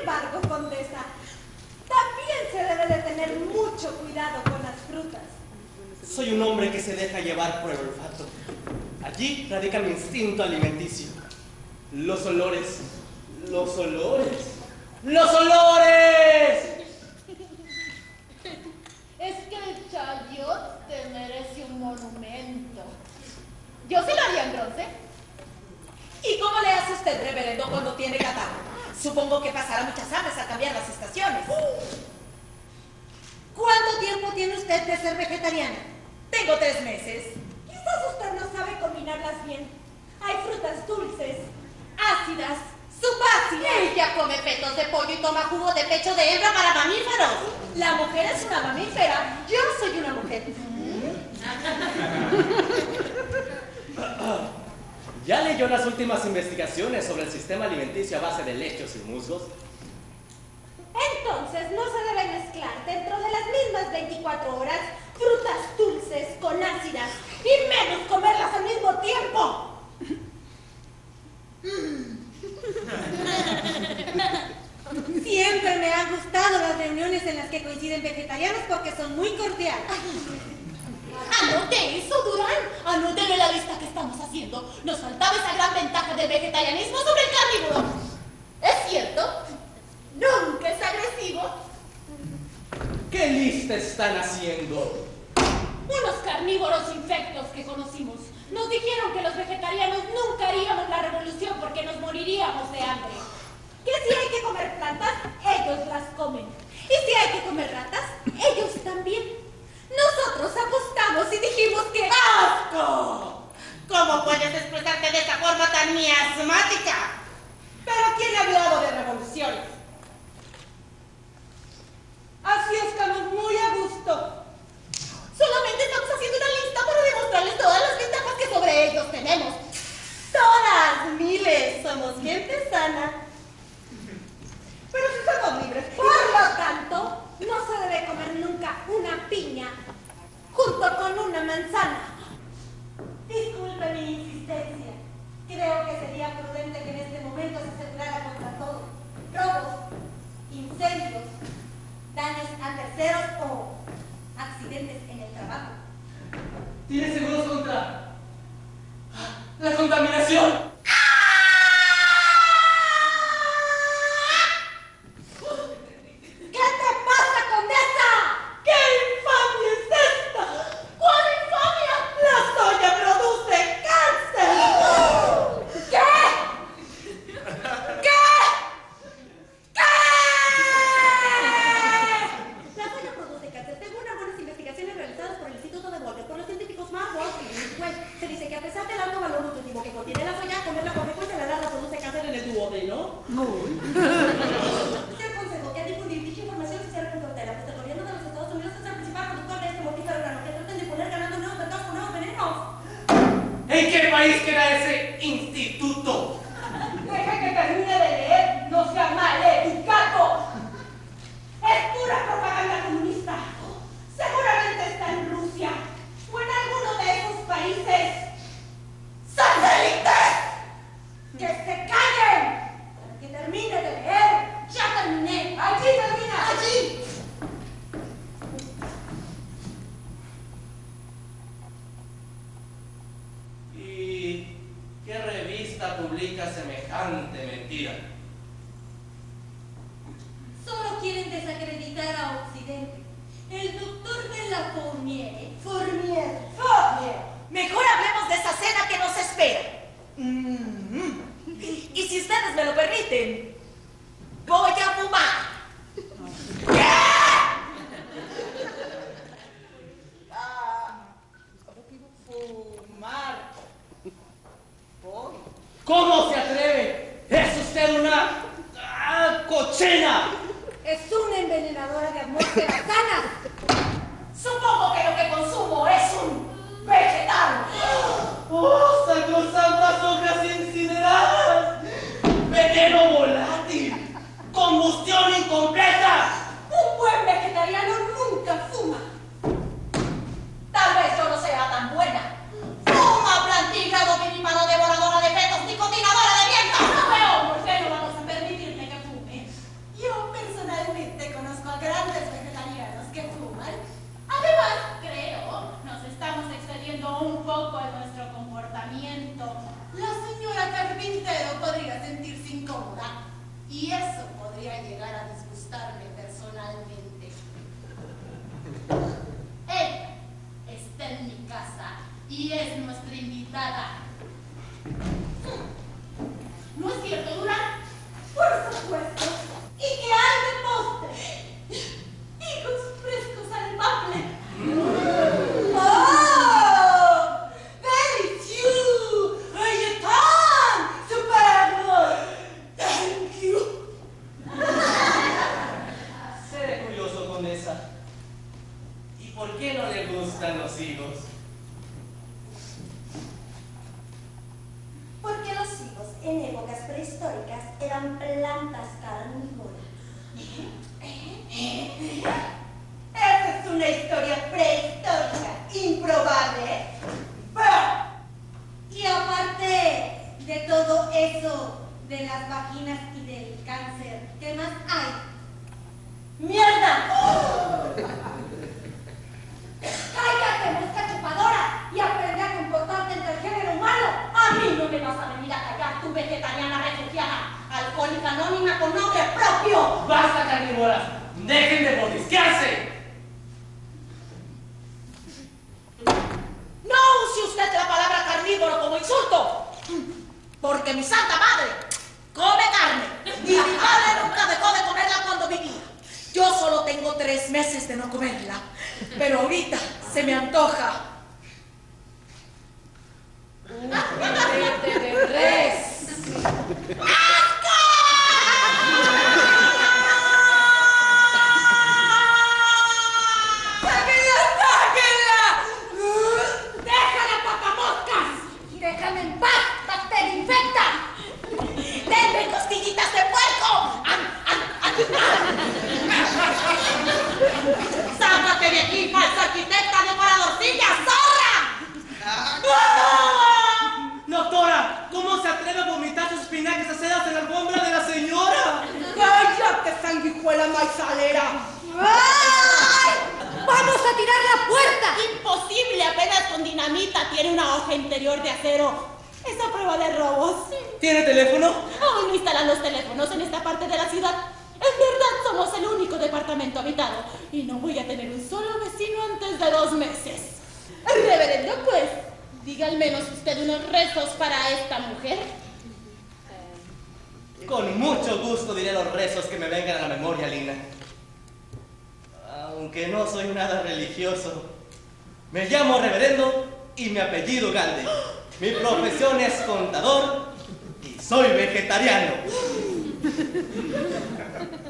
embargo, condesa, también se debe de tener mucho cuidado con las frutas. Soy un hombre que se deja llevar por el olfato. Allí radica mi instinto alimenticio. Los olores, los olores, los olores. Es que el chayote merece un monumento. Yo se lo haría en bronce. ¿Y cómo le hace usted, reverendo, cuando tiene catarro? Supongo que pasará muchas aves a cambiar las estaciones. ¿Cuánto tiempo tiene usted de ser vegetariana? Tengo 3 meses. Quizás usted no sabe combinarlas bien. Hay frutas dulces, ácidas, subácidas. Ella come petos de pollo y toma jugo de pecho de hembra para mamíferos. La mujer es una mamífera. Yo soy una mujer. ¿Ya leyó las últimas investigaciones sobre el sistema alimenticio a base de lechos y musgos? Entonces no se debe mezclar dentro de las mismas 24 horas frutas dulces con ácidas y menos comerlas al mismo tiempo. Siempre me han gustado las reuniones en las que coinciden vegetarianos porque son muy cordiales. Anote eso, Durán. Anótelo en la lista que estamos haciendo. Nos faltaba esa gran ventaja del vegetarianismo sobre el carnívoro. ¿Es cierto? Nunca es agresivo. ¿Qué lista están haciendo? Unos carnívoros infectos que conocimos nos dijeron que los vegetarianos nunca haríamos la revolución porque nos moriríamos de hambre. Que si hay que comer plantas, ellos las comen. Y si hay que comer ratas, ellos también. Nosotros apostamos y dijimos que ¡asco! ¿Cómo puedes expresarte de esa forma tan miasmática? ¿Pero quién ha hablado de revoluciones? Así estamos muy a gusto. Solamente estamos haciendo una lista para demostrarles todas las ventajas que sobre ellos tenemos. Todas, miles, somos gente sana. Pero si somos libres. Por lo tanto, no se debe comer nunca una piña junto con una manzana. Disculpe mi insistencia. Creo que sería prudente que en este momento se asegurara contra todo. Robos, incendios, daños a terceros o accidentes en el trabajo. ¿Tienes seguros contra la contaminación? ¿Qué te pasa, condesa? ¿Qué infamia es esta? ¿Cuál infamia? La soya produce cáncer. ¿Qué? ¿Qué? La soya produce cáncer. Según algunas investigaciones realizadas por el Instituto de Walker, por los científicos más pues, se dice que a pesar del alto valor nutritivo que contiene la soya, comerla con frecuencia a la larga produce cáncer en el duodeno. Te aconsejo que al difundir dicha información se cierre con cautela, pues el gobierno de los Estados Unidos es el principal productor de este mortífero grano que traten de poner ganando nuevos mercados con nuevos venenos. ¿En qué país queda ese instituto? Deja que termine de leer, no sea maleducado. Es pura propaganda comunista. Seguramente está en Rusia o en alguno de esos países satélites. ¡Que se callen! Que termine de leer. Ya terminé. Allí termina. Allí. ¿Y qué revista publica semejante mentira? Solo quieren desacreditar a Occidente. El doctor de la Fournier. Mejor hablemos de esa cena que nos espera. Y si ustedes me lo permiten, voy a fumar. Fumar. ¿Cómo se atreve? ¡Es usted una cochina! Es una envenenadora de atmósferas sanas. Supongo que lo que consumo es un vegetal. ¡Oh, sacrosantas hojas incineradas! ¡Veneno volátil! ¡Combustión incompleta! Un buen vegetariano nunca fuma. Tal vez yo no sea tan buena. Fuma, plantígrado, vivíparo, devoradora de fetos, nicotinadora de vientos. No veo por qué no vamos a permitirle que fume. Y eran plantas carnívoras. Esa es una historia prehistórica, improbable. Y aparte de todo eso, de las vaginas y del cáncer, ¿qué más hay? ¡Mierda! ¡Cállate, mosca chupadora! Y aprende a comportarte entre el género humano. A mí no me vas a venir a callar, tú vegetariana refugiada, alcohólica anónima con nombre propio. ¡Basta, carnívoras! ¡Dejen de mordisquearse! No use usted la palabra carnívoro como insulto, porque mi santa madre come carne y mi padre nunca dejó de comerla cuando vivía. Yo solo tengo 3 meses de no comerla, pero ahorita se me antoja un filete de res. ¡Déjala, papamoscas! ¡Déjame en paz, bacteria infecta! ¡Denme costillitas de puerco! ¡Sácate de aquí, falsa arquitecta decoradorcilla, zorra! Doctora, ¿cómo se atreve a vomitar sus espinacas acedas en la alfombra de la señora? ¡Cállate, sanguijuela maizalera! ¡Ay! ¡Vamos a tirar la puerta! Imposible, apenas con dinamita tiene una hoja interior de acero. Es a prueba de robos. ¿Tiene teléfono? Aún no instalan los teléfonos en esta parte de la ciudad. En verdad somos el único departamento habitado y no voy a tener un solo vecino antes de 2 meses. Reverendo, pues, diga al menos usted unos rezos para esta mujer. Con mucho gusto diré los rezos que me vengan a la memoria, Lina. Aunque no soy nada religioso. Me llamo Reverendo y mi apellido Galde. Mi profesión es contador y soy vegetariano.